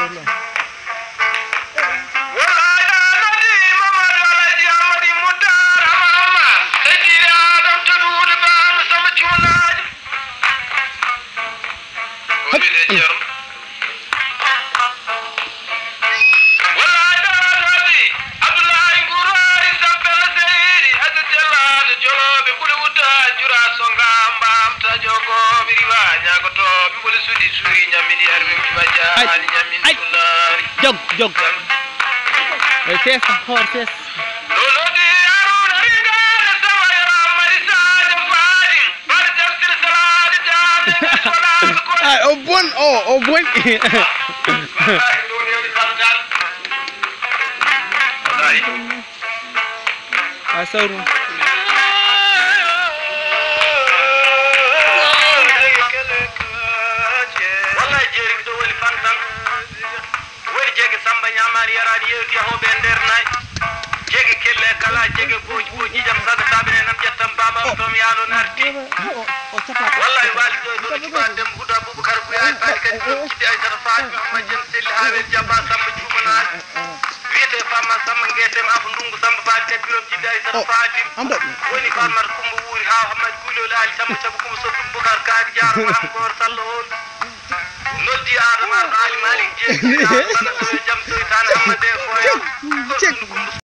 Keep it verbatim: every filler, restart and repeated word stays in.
sohla ay jog jog ay fees xoor fees ay o bon o o bon ay sawru samba nyamari yaradi yewti hobe nder nay jege kelle kala jege boji boji jam sada sabene nam jettam baba tom yaano narti wallahi walido do kiba dem huda bubakar bu ay fadi kan kidi ay tara faati ma jem selli hawe jaba samba jumana wiete fama samba ngedem afu ndungu samba faati kan birom kidi ay tara faati woni famar kumbu wuri ha hamad gulo laali samba tabu kum so bubakar kaadi jaaro am gor sallo hol noddi adama ali malik je jam to tan amade ko